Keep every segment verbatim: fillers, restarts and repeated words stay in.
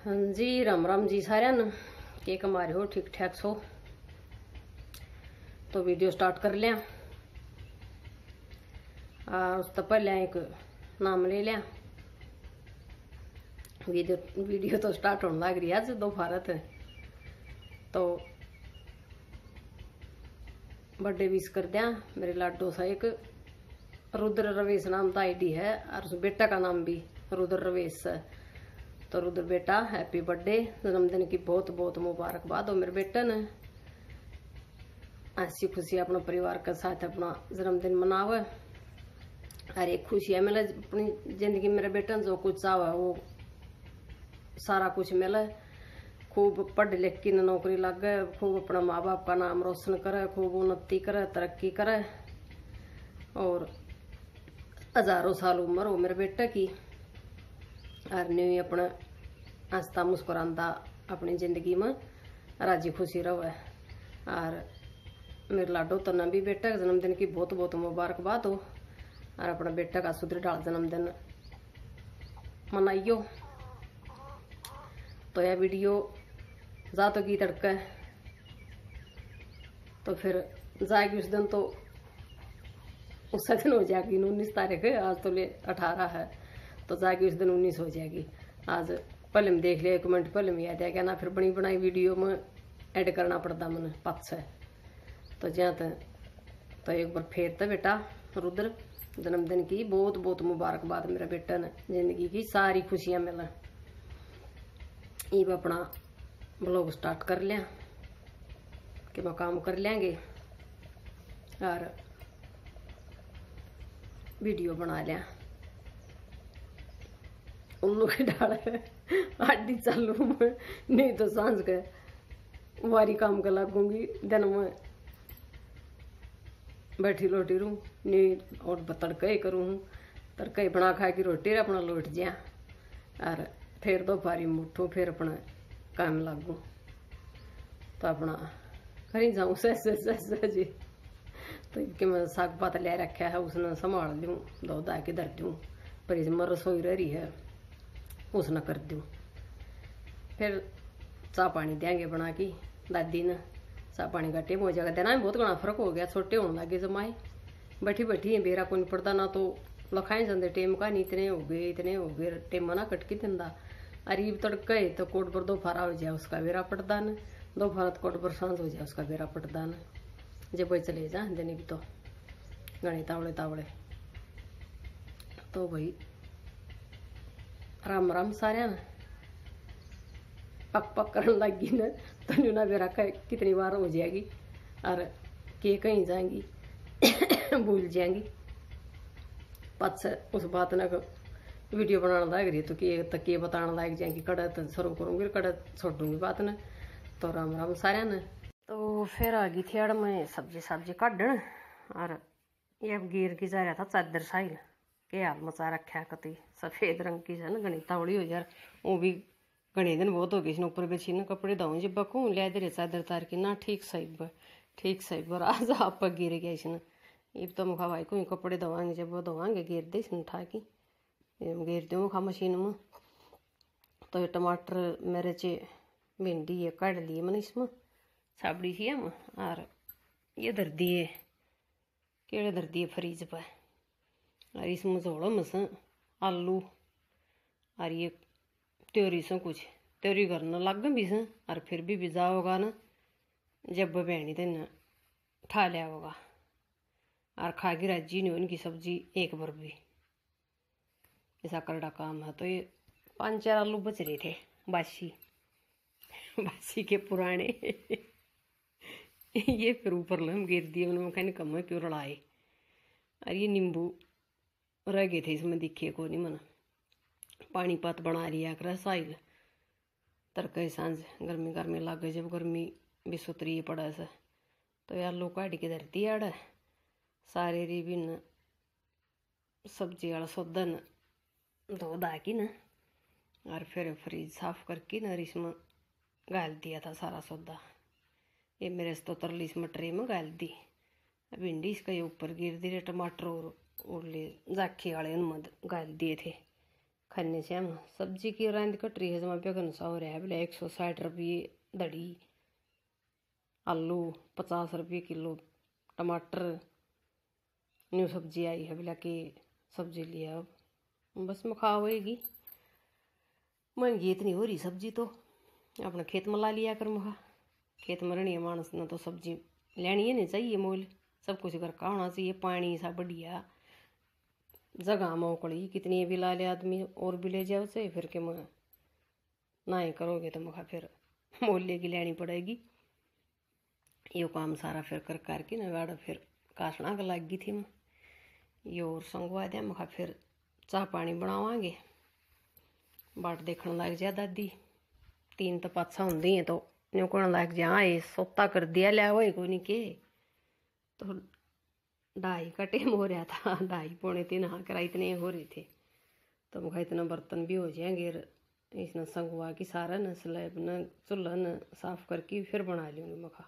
हाँ जी, राम राम जी सारे न के कमारे हो ठीक ठाक सो। तो वीडियो स्टार्ट कर लिया। और उस तो पहले एक नाम ले लिया। वीडियो वीडियो तो स्टार्ट होने लग रही है आज दोपहर। तो बर्थडे विश कर दिया मेरे लाडो सा एक रुद्र रवेश नाम का आईडी है और उस बेटा का नाम भी रुद्र रवेश है। तो रुद्र बेटा हैप्पी बर्थडे, जन्मदिन की बहुत बहुत मुबारकबाद हो मेरे बेटे ने। ऐसी खुशी अपने परिवार के साथ अपना जन्मदिन मनावे। हर एक खुशी है मिले अपनी जिंदगी में। मेरे बेटे ने जो कुछ चाहे वो सारा कुछ मिले। खूब पढ़ लिख की नौकरी लग गए, खूब अपना माँ बाप का नाम रोशन करे, खूब उन्नति करे, तरक्की करे और हजारों साल उम्र हो मेरे बेटे की। और न्यू अपना हंसता मुस्कुराता अपनी जिंदगी में राजी खुशी रहे। और मेरे लाडो तो भी बेटा के जन्मदिन की बहुत बहुत मुबारकबाद हो और अपना बेटा का सुदृढ़ जन्मदिन मनाइयो। तो यह वीडियो जा तो की तड़का है तो फिर जाएगी उस दिन, तो उस दिन हो जाएगी उन्नीस तारीख है। आज तो ले अठारह है तो जाएगी उस दिन उन्नीस हो जाएगी। आज पहले में देख लिया, कमेंट पहले में याद है क्या ना, फिर बनी बनाई वीडियो में ऐड करना पड़ता मैंने पक्ष है। तो जहाँ तक तो एक बार फिर तो बेटा रुद्र जन्मदिन की बहुत बहुत मुबारकबाद मेरे बेटे ने। जिंदगी की सारी खुशियां मिले। ये अपना ब्लॉग स्टार्ट कर लिया कि मैं काम कर लेंगे और वीडियो बना लिया। उल्लू के डाल आडी चालू में, नहीं तो सांझ के वारी काम कर लगूंगी। दिन में बैठी लोटी रू नहीं और तड़का ही करूँ, तड़का ही बना खा की रोटी अपना लौट जा और फिर दोपहरी में उठूँ, फिर अपना काम लागू। तो अपना कहीं जाऊँ सह सह जी। तो कि मैं साग पात ले रखा है उसने संभाल लूँ, दो दा के धर दूँ। पर इसमें रसोई रही है उसने कर दूँ। फिर चाह पानी देंगे बना की दादी ने। चाह पानी का टेम हो जाएगा। देना में बहुत घना फर्क हो गया, छोटे होने लगे जमाए। बैठी बैठी है बेरा को नहीं पड़ता ना, तो लखाए जाते टेम का नहीं, इतने हो गए इतने हो गए टेम ना कटकी दिंदा। अरीब तड़के तो कोट पर दोपहर हो जाए उसका बेरा पड़ता न, दोपहर तो कोट पर सांझ हो जाए उसका बेरा पड़ता न। जब भाई चले जा दिन भी तो गणे तावड़े तावड़े। तो भाई राम राम सारे न। पक पक करने लगी न तो न्यू ना बेरा कितनी बार हो जाएगी और के कहीं जाएंगी भूल जाएंगी। पच उस बात ना वीडियो बनाना लग रही तो के तक के बताना लग जाएंगी। कड़ा तो शुरू करूँगी, कड़ा छोड़ दूंगी बात न। तो राम राम सारे न। तो फिर आ गई थी अड़ में सब्जी सब्जी काटन और ये गिर की जा रहा था चादर साइल के हाल मचा रखा कति सफेद रंग की है ना, गणी तावड़ी हो यार। वो भी घने दिन बहुत हो गए इसने ऊपर बेची ना कपड़े दाऊँ जब बकूँ ले दे चादर तार की ना। ठीक सही बर ठीक सही बर आज आप गिर गया इसने। ये तो मुखा भाई को कपड़े धोवाएंगे, जब वो धोवाएंगे गिर दे इसने उठा की गिर दूँ मुखा मशीन में। तो ये टमाटर मेरे चे भिंडी ये काट लिए मैंने इसमें छाबड़ी थी हम। और ये धर दिए केड़े धर दिए फ्रीज पर। और इसमें जोड़ो मसा आलू और ये त्योरी से कुछ त्योरी करना लग भी से। और फिर भी भिजा होगा ना जब बहनी दिन ठा लिया होगा और खा की राजी नहीं उनकी सब्जी एक बार भी। ऐसा करड़ा काम है। तो ये पाँच चार आलू बच रहे थे बासी बासी के पुराने ये फिर ऊपर लम गिर दिए उन्होंने कहने कम है क्यों लड़ाए। और ये नींबू रह गए थे इसमें दिखे को नहीं मना। पानी पात बना रही है साइल तरक सांझ गर्मी गर्मी लग गई जब गर्मी भी सुतरी पड़ा से। तो यार लो काट के धरती आड़ सारे री भी न सब्जी वाला सौदा न धो धा की न। और फिर फ्रिज साफ करके न इसमें गाल दिया था सारा सौदा। ये मेरे से तो तरली इसमें ट्रे में गाल दी। भिंडी इसका ये ऊपर गिर दी रहे, टमाटर और उड़ले जाखी वाले उनमें गाल दिए थे। खाने से हम सब्जी की रांद कट रही है जमा पे कन सौ रहा है बोले एक सौ साठ रुपये दड़ी, आलू पचास रुपये किलो, टमाटर न्यू सब्जी आई है बोला कि सब्जी लिया अब बस में खा होएगी। महंगी इतनी हो रही सब्जी तो अपने खेत में ला लिया कर मुखा, खेत में रहनी है मानस ने तो सब्जी लेनी है नहीं चाहिए मोल, सब कुछ घर का होना चाहिए, पानी सा बढ़िया जगह मोकड़ी कितनी भी ला ले आदमी और भी ले जाओ से फिर के मैं ना ही करोगे तो मुखा फिर मोल की लेनी पड़ेगी। यो काम सारा फिर कर करके ना गाड़ा फिर काटना का लग गई थी मैं ये और संगवा दिया मुखा फिर चाह पानी बनावांगे। बाट देखने लग जा दादी तीन तो पाछा होंगी है तो न्यू कहने लग जा ये सोता कर दिया लिया हुआ को नहीं के तो ढाई का टेम हो रहा था, ढाई पौने तीन हाँ करा इतने हो रहे थे तो मुखा इतना बर्तन भी हो जाएंगे। इसने संगवा की सारा न स्लैब न चूल्हा न साफ करके फिर बना लूँगी मुखा।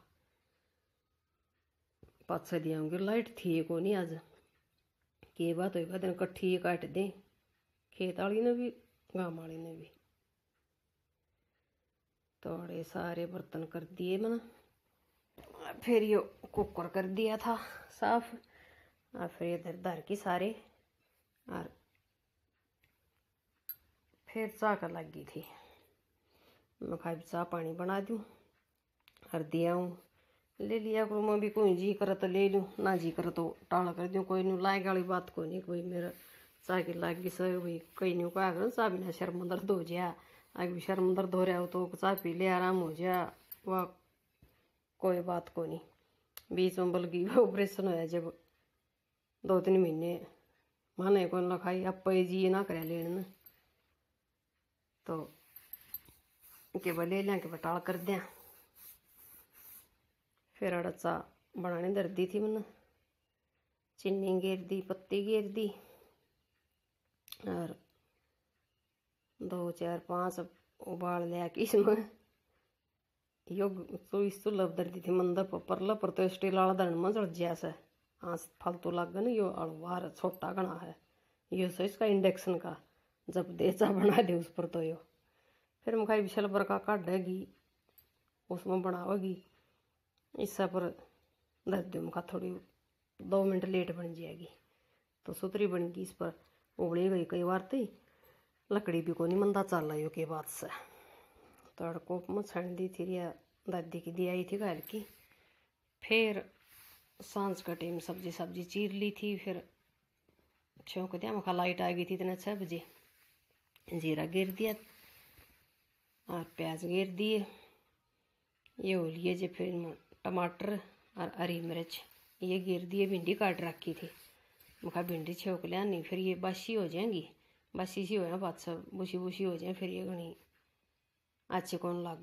पाछा दियाऊँगी लाइट थी को नहीं आज के बात होगा दिन कट्ठी काट दें खेत वाली ने भी गाँव वाली ने भी। थोड़े सारे बर्तन कर दिए मैंने, फिर यो कुकर कर दिया था साफ और फिर इधर धर की सारे और फिर चाह कर लग गई थी मैं खा चाह पानी बना दूँ और दिया हूँ ले लिया करूँ मैं भी कोई जी करे तो ले लूँ ना जी करे तो टाल कर दूँ कोई नहीं लाएग वाली बात को नहीं कोई मेरा चाह की लाग गई सर भाई कहीं नहीं कहा करो चाह बिना शर्म दर्द हो जाए आगे भी शर्म दर्द हो रहा हो तो चाह पी ले आराम हो जाए वह कोई बात को नहीं। बीच में बल्कि ऑपरेशन होया जब दो तीन महीने माने कौन लखाई अब पे जी ना करे लेने तो के बा ले लिया के बटाल कर दिया। फिर अड़ा चाह बनाने धर दी थी मैंने, चीनी घेर दी पत्ती घेर दी और दो चार पाँच उबाल लिया कि इसमें योग तो इस तो लब धर दी थी मंदा परला पर तो स्टील वाला धरन में चढ़ जैसा हाँ फालतू लग गया ना यो अलवार छोटा घना है यो सो इसका इंडक्शन का जब देचा बना दे उस पर तो यो फिर मुखाई विशल पर का काटेगी उसमें बनावेगी इससे पर दस दो मुखा थोड़ी दो मिनट लेट बन जाएगी तो सुतरी बन गई इस पर उबली गई कई बार तो लकड़ी भी को नहीं मंदा चल रही हो के बाद से तड़को में छान दी थी या दादी की दी आई थी घर की। फिर सांझ का टाइम सब्जी सब्जी चीर ली थी फिर छौंक दिया मखा लाइट आ गई थी इतने छः बजे जीरा गिर दिया और प्याज गिर दिए ये हो लिए जो फिर टमाटर और हरी मिर्च ये गिर दिए भिंडी काट रखी थी मखा भिंडी छौंक लिया नहीं फिर ये बासी हो जाएंगी बासी सी हो जाए बात सब बुशी बुशी हो जाए फिर ये घनी अच्छे कौन लग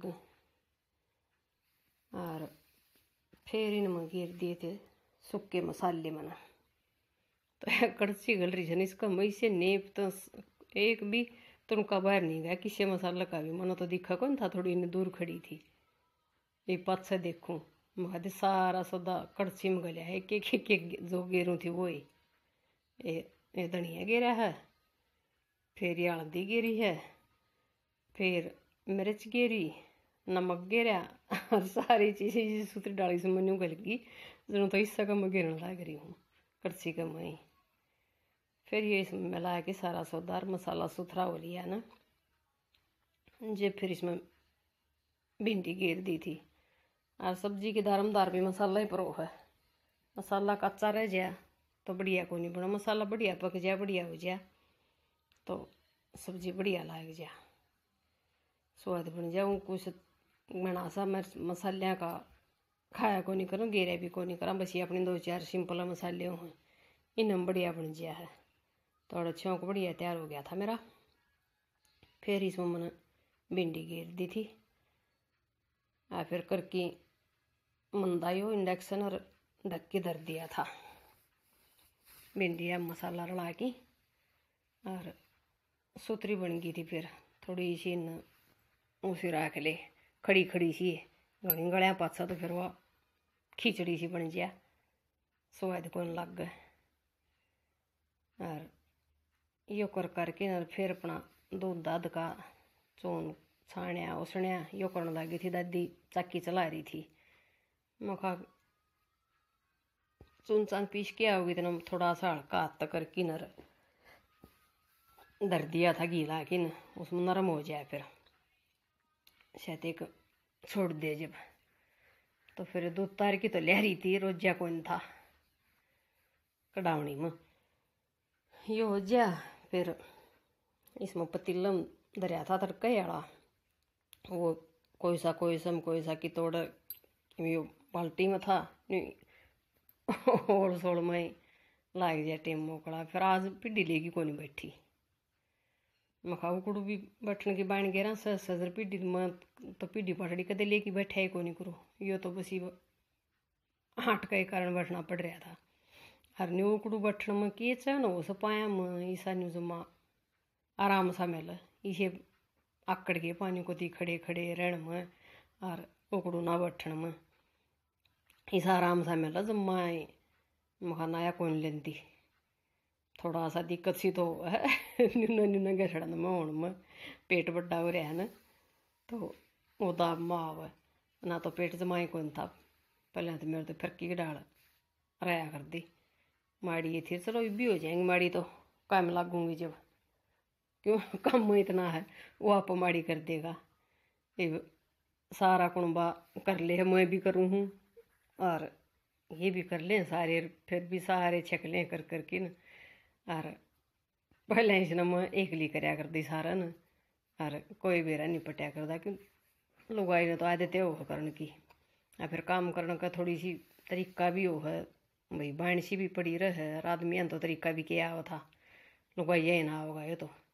और फिर इनमें गिर दिए थे सूखे मसाले मना तो कड़ची गल रही है इसका मई से नेप तो एक भी तुमका बाहर नहीं गया किसी मसाला का भी मनो तो दिखा कौन था थोड़ी इन्हें दूर खड़ी थी एक पास से देखूं महादे सारा सौदा कड़ची में गलिया है कि एक एक जो गेरू थी वो ही ये धनिया गिरा है फिर ये हल्दी गिरी है फिर मिर्च गिरी नमक गिरा और सारी चीज़ें सूत्री डाली से मनु गल गई जो तो इससे कम गिरने लग रही हूँ कड़छी का मई। फिर ये इसमें मिला के सारा सौदार मसाला सुथरा हो लिया ना जे फिर इसमें भिंडी गिर दी थी और सब्जी के दारमदार भी मसाला ही परो है मसाला कच्चा रह जाए तो बढ़िया को नहीं बना मसाला बढ़िया पक जाए बढ़िया हो जाए तो सब्जी बढ़िया लग जाए स्वाद बन जाए कुछ बना सा मसालिया का खाया को नहीं करूँ गेरा भी को नहीं करा बस ये अपने दो चार सिंपल मसाले हों इनम बढ़िया बन गया है थोड़ा छौंक बढ़िया तैयार हो गया था मेरा। फिर इसमें मैंने भिंडी गिर दी थी और फिर करके मंदायो इंडक्शन और ढक के धर दिया था भिंडी या मसाला रला के और सुतरी बन गई थी। फिर थोड़ी सी न उसे रख ले खड़ी खड़ी सी घनी गलिया पासा तो फिर वह खिचड़ी सी बन जा स्वाद कौन लग गए और यो कर करके न फिर अपना दूध दाद का चून छाण्या उसण्या यो करने लगी थी। दादी चाकी चला रही थी। मखा चून चान पीस के आओगी तो थोड़ा सा हल्का हाथ करके नर धर दिया था घी ला के न, उसमें नरम हो जाए फिर शायद एक छोड़ दे जब। तो फिर दूध तार की तो ले रही थी, रोजा कौन था कड़ावनी में यो हो जा। फिर इसमें पतीला दरिया था तड़का वाला, वो कोई सा कोई सम कोई सा की तोड़ यो बाल्टी में था और सोल में लाग जाए टेम मोकड़ा। फिर आज पिड्डी लेगी को नहीं बैठी। मखा उकड़ू भी बैठने की बाण गया सज सजर पिड्डी में तो पिड्डी पटड़ी कदे लेके बैठा ही को नहीं करो। यो तो बस हाट के कारण बैठना पड़ रहा था। हर न्यू उकड़ू बैठने में के चैन हो सो पाया में ईसा न्यू जमा आराम सा मिल इसे आकड़ के पानी को दी खड़े खड़े रहन में और उकड़ू ना बैठन में ईसा आराम सा मिल जमा। मखा नया कौन लेंदी थोड़ा सा दिक्कत सी तो है न्यूना न्यूना गठड़न में होने में पेट बड़ा हो रहा है न, तो वो दाब माव ना तो पेट जमाई कौन था पहले तो मेरे तो फिरकी की डाल रहा कर दी माड़ी ये थी। चलो भी हो जाएंगी माड़ी तो काम लागूंगी जब, क्यों काम में इतना है वो आप माड़ी कर देगा। ये सारा कुणबा कर ले मैं भी करूँ हूँ और ये भी कर लें सारे, फिर भी सारे छक लें कर करके न। और पहले इसने मैं एकली करया कर दी सारा न, और कोई बेरा नहीं पटिया करता क्यों लुगाई ने तो आदत हो करने की। और फिर काम करने का थोड़ी सी तरीका भी हो है भाई बाण सी भी पड़ी रहे। आदमी तो तरीका भी क्या था लुगाई ये ना होगा ये तो